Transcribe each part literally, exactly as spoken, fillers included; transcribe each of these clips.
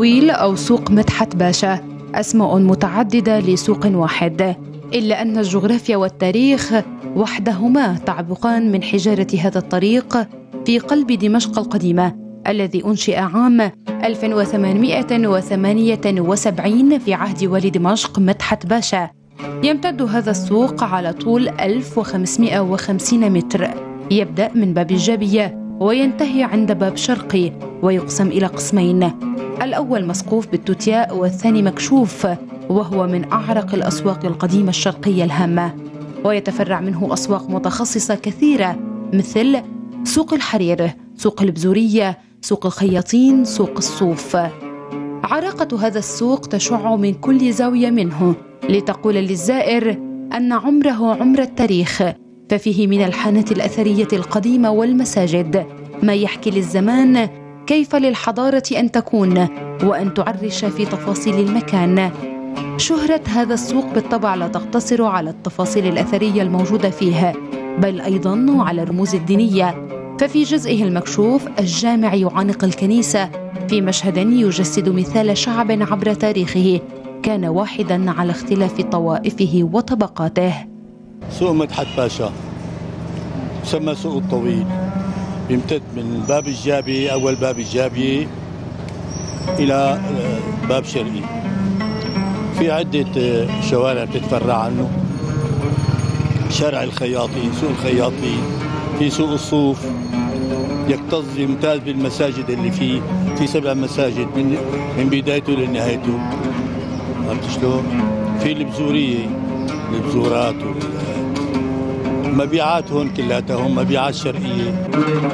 الطويل أو سوق مدحت باشا أسماء متعددة لسوق واحد، إلا أن الجغرافيا والتاريخ وحدهما تعبقان من حجارة هذا الطريق في قلب دمشق القديمة الذي أنشئ عام ألف وثمانمائة وثمانية وسبعين في عهد والي دمشق مدحت باشا. يمتد هذا السوق على طول ألف وخمسمائة وخمسين متر، يبدأ من باب الجابية وينتهي عند باب شرقي، ويقسم إلى قسمين، الأول مسقوف بالتوتياء والثاني مكشوف، وهو من أعرق الأسواق القديمة الشرقية الهامة، ويتفرع منه أسواق متخصصة كثيرة مثل سوق الحرير، سوق البزورية، سوق الخياطين، سوق الصوف. عراقة هذا السوق تشع من كل زاوية منه لتقول للزائر أن عمره عمر التاريخ، ففيه من الحانات الأثرية القديمة والمساجد ما يحكي للزمان كيف للحضارة أن تكون وأن تعرش في تفاصيل المكان. شهرة هذا السوق بالطبع لا تقتصر على التفاصيل الأثرية الموجودة فيه، بل أيضاً على الرموز الدينية، ففي جزئه المكشوف الجامع يعانق الكنيسة في مشهد يجسد مثال شعب عبر تاريخه كان واحداً على اختلاف طوائفه وطبقاته. سوق مدحت باشا يسمى سوق الطويل، يمتد من باب الجابية، أول باب الجابية إلى باب شرقي، في عدة شوارع تتفرع عنه، شارع الخياطين، سوق الخياطين، في سوق الصوف، يكتظ يمتاز بالمساجد اللي فيه، في سبع مساجد من من بدايته لنهايته، عرفت شلون؟ في البزورية، البزورات والمبيعات هون كلاتهم مبيعات شرقية.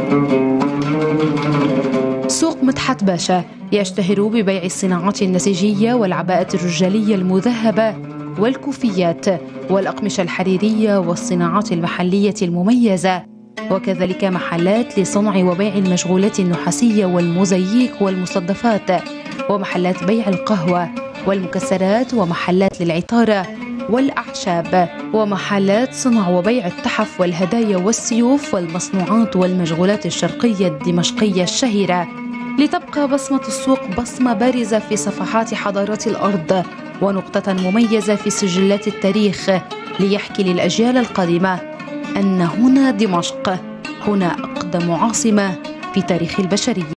سوق مدحت باشا يشتهر ببيع الصناعات النسيجية والعباءة الرجالية المذهبة والكوفيات والأقمشة الحريرية والصناعات المحلية المميزة، وكذلك محلات لصنع وبيع المشغولات النحاسية والموزاييك والمصدفات، ومحلات بيع القهوة والمكسرات، ومحلات للعطارة والأعشاب، ومحلات صنع وبيع التحف والهدايا والسيوف والمصنوعات والمشغولات الشرقية الدمشقية الشهيرة، لتبقى بصمة السوق بصمة بارزة في صفحات حضارات الأرض ونقطة مميزة في سجلات التاريخ، ليحكي للأجيال القادمة أن هنا دمشق، هنا أقدم عاصمة في تاريخ البشرية.